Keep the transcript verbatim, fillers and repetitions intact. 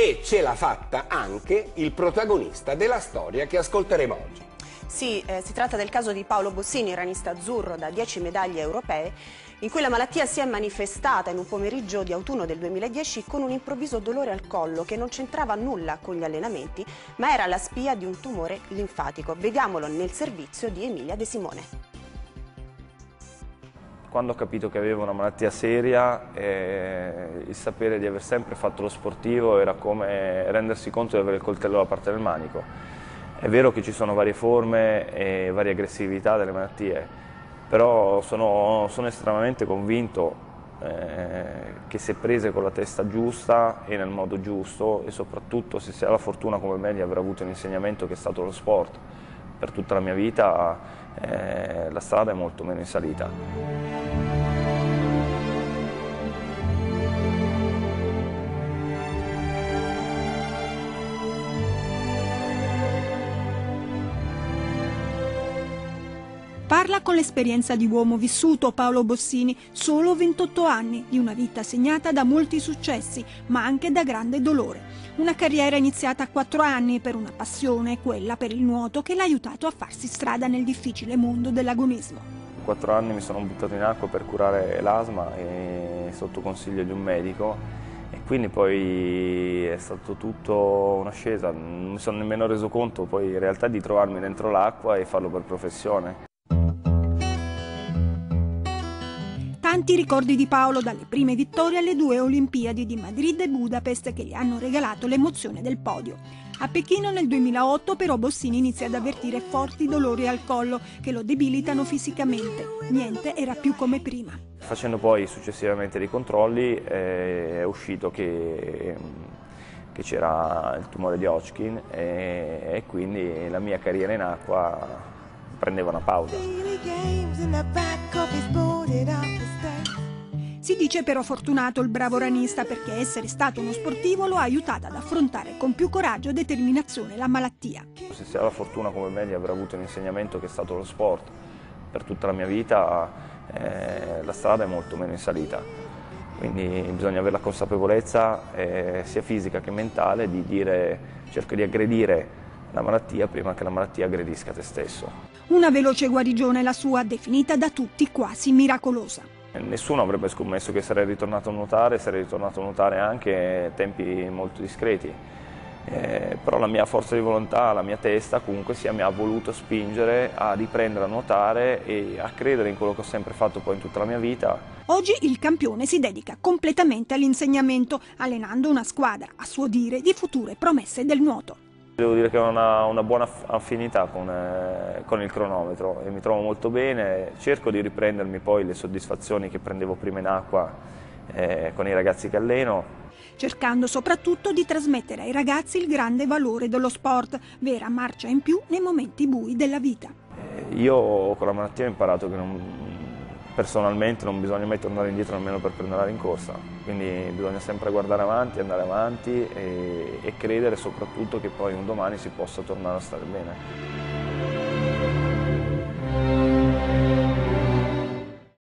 e ce l'ha fatta anche il protagonista della storia che ascolteremo oggi. Sì, eh, si tratta del caso di Paolo Bossini, ranista azzurro da dieci medaglie europee, in cui la malattia si è manifestata in un pomeriggio di autunno del duemiladieci con un improvviso dolore al collo che non c'entrava nulla con gli allenamenti, ma era la spia di un tumore linfatico. Vediamolo nel servizio di Emilia De Simone. Quando ho capito che avevo una malattia seria, eh, il sapere di aver sempre fatto lo sportivo era come rendersi conto di avere il coltello dalla parte del manico. È vero che ci sono varie forme e varie aggressività delle malattie, però sono, sono estremamente convinto eh, che se prese con la testa giusta e nel modo giusto, e soprattutto se si ha la fortuna come me di aver avuto un insegnamento che è stato lo sport per tutta la mia vita, eh, la strada è molto meno in salita. Parla con l'esperienza di uomo vissuto Paolo Bossini, solo ventotto anni, di una vita segnata da molti successi, ma anche da grande dolore. Una carriera iniziata a quattro anni per una passione, quella per il nuoto, che l'ha aiutato a farsi strada nel difficile mondo dell'agonismo. In quattro anni mi sono buttato in acqua per curare l'asma e sotto consiglio di un medico, e quindi poi è stato tutto un'ascesa. Non mi sono nemmeno reso conto poi in realtà di trovarmi dentro l'acqua e farlo per professione. Tanti ricordi di Paolo, dalle prime vittorie alle due Olimpiadi di Madrid e Budapest che gli hanno regalato l'emozione del podio. A Pechino nel duemilaotto però Bossini inizia ad avvertire forti dolori al collo che lo debilitano fisicamente. Niente era più come prima. Facendo poi successivamente dei controlli è uscito che, che c'era il tumore di Hodgkin e, e quindi la mia carriera in acqua prendeva una pausa. Si dice però fortunato il bravo ranista perché essere stato uno sportivo lo ha aiutato ad affrontare con più coraggio e determinazione la malattia. Se si ha la fortuna come me di aver avuto un insegnamento che è stato lo sport per tutta la mia vita, eh, la strada è molto meno in salita. Quindi bisogna avere la consapevolezza eh, sia fisica che mentale di dire cerca di aggredire la malattia prima che la malattia aggredisca te stesso. Una veloce guarigione la sua, definita da tutti quasi miracolosa. Nessuno avrebbe scommesso che sarei ritornato a nuotare, sarei ritornato a nuotare anche a tempi molto discreti. Eh, però la mia forza di volontà, la mia testa comunque sia mi ha voluto spingere a riprendere a nuotare e a credere in quello che ho sempre fatto poi in tutta la mia vita. Oggi il campione si dedica completamente all'insegnamento, allenando una squadra, a suo dire, di future promesse del nuoto. Devo dire che ho una, una buona affinità con, eh, con il cronometro e mi trovo molto bene, cerco di riprendermi poi le soddisfazioni che prendevo prima in acqua eh, con i ragazzi che alleno. Cercando soprattutto di trasmettere ai ragazzi il grande valore dello sport, vera marcia in più nei momenti bui della vita. Eh, io con la malattia ho imparato che non, personalmente non bisogna mai tornare indietro nemmeno per prendere la rincorsa, quindi bisogna sempre guardare avanti, andare avanti e, e credere soprattutto che poi un domani si possa tornare a stare bene.